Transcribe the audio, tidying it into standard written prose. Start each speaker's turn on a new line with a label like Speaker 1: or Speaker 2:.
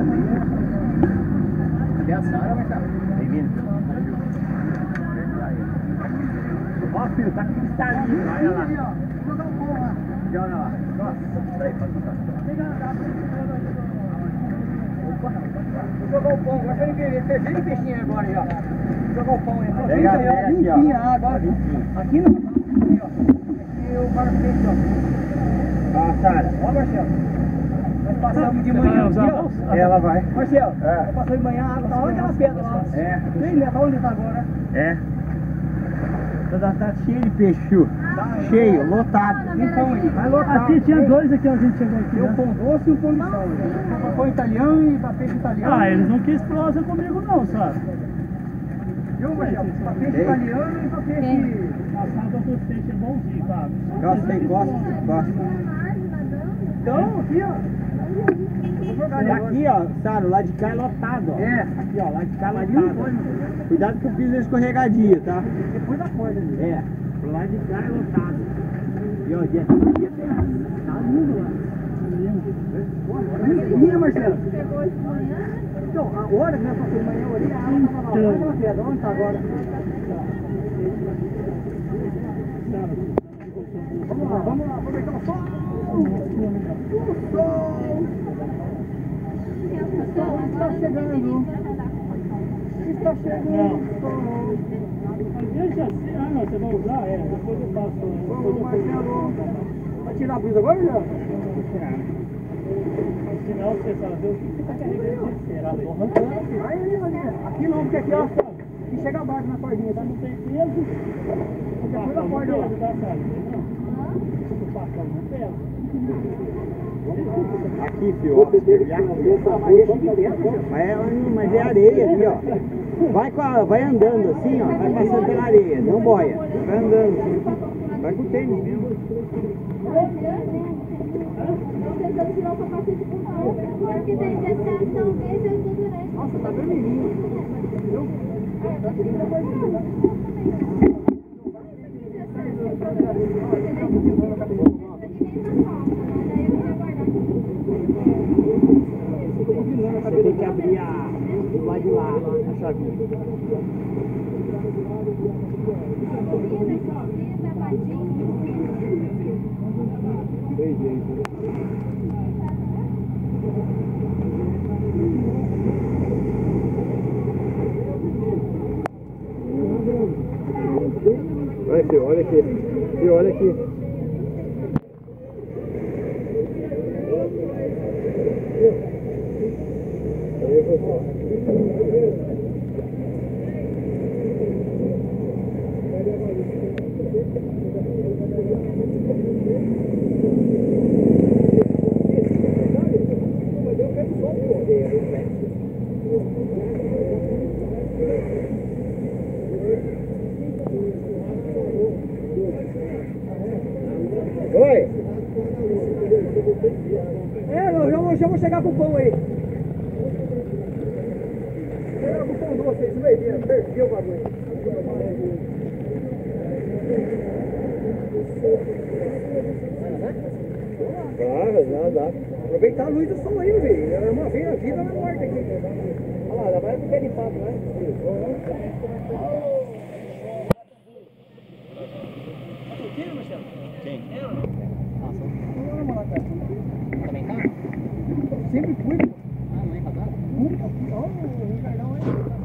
Speaker 1: Cadê a Sara, Marcelo?
Speaker 2: Vem vindo. Ó, filho, tá cristalinho. Olha lá.
Speaker 1: Vou jogar um pão lá.
Speaker 2: Joga lá. Daí, pode botar.
Speaker 1: Vou jogar o pão, agora ele fez 20 peixinhos agora já. Vou jogar o pão aí.
Speaker 2: Pega a terra aqui, ó.
Speaker 1: Limpinha a água. Aqui não. Aqui, ó. Aqui o barfete, ó.
Speaker 2: Ó, Sara.
Speaker 1: Ó, Marcelo. Nós passamos de manhã aqui, ó.
Speaker 2: Ela vai.
Speaker 1: Marcelo,
Speaker 2: É.
Speaker 1: nós passamos de manhã, a água tá onde aquela pedra lá.
Speaker 2: É.
Speaker 1: Nem lembra onde tá agora.
Speaker 2: É. Tá cheio de peixe, Chu. Cheio, lotado.
Speaker 1: Então aí, vai lotar.
Speaker 3: Aqui tinha dois aqui, a gente chegou aqui.
Speaker 1: Tem um pão doce e um pão de sal. Pão italiano e pra peixe italiano.
Speaker 3: Ah, eles não quis prosa comigo não, sabe?
Speaker 1: Viu, Marcelo? Pra peixe italiano e pra peixe...
Speaker 3: Assado dos peixes é bonzinho, sabe?
Speaker 2: Gosta, tem gosta.
Speaker 1: Então, aqui, ó. Vou jogar ali agora.
Speaker 2: Aqui, ó, Sara, o lado de cá é lotado, ó.
Speaker 1: É.
Speaker 2: Aqui, ó, lá de cá é
Speaker 1: Ali não
Speaker 2: lotado.
Speaker 1: pode, meu.
Speaker 2: Cuidado que o piso é escorregadio, tá?
Speaker 1: Depois da corda ali.
Speaker 2: É. Pro lado de cá é lotado. E ó, dia tá lindo lá.
Speaker 1: Minha, Marcelo. Então, a hora que nós passamos de manhã ali, a água tava lá. Olha aquela pedra, onde tá agora? Vamos lá, aproveitar o sol. O sol está chegando. Está chegando.
Speaker 3: Mas deixa assim, ah não, você vai usar? É, depois eu passo.
Speaker 1: Vamos, Marcelo. Vai tirar a blusa agora, já?
Speaker 3: Senão você sabe o que você tá carregando de cera.
Speaker 1: Aí, aqui não, porque aqui, ó. Aqui chega abaixo na cordinha, tá? Não tem peso. Porque depois da corda, ó.
Speaker 2: Aqui, filho, ó. Mas é areia ali, ó. Vai andando assim, ó. Vai passando pela areia, não boia. Vai andando assim. Vai com o tênis mesmo.
Speaker 1: Nossa, tá vermelhinho.
Speaker 2: Você tem que abrir do lado de lá, a chavinha. Vai, filho, olha aqui. Filho, olha aqui. Oi! Eu já vou chegar com o pão aí. Chegar com o pão doce aí, você vai ver, perdi o bagulho. Claro, dá. Aproveitar a luz do sol aí, velho. É uma vez na vida, na morte aqui. Olha lá, vai pro pé de papo, né? Quem, Marcelo? Quem? Eu? Nossa. Não, não, cara. Também tá? Sempre fui. Ah, não é casado? Nunca fui. Olha o Ricardão aí.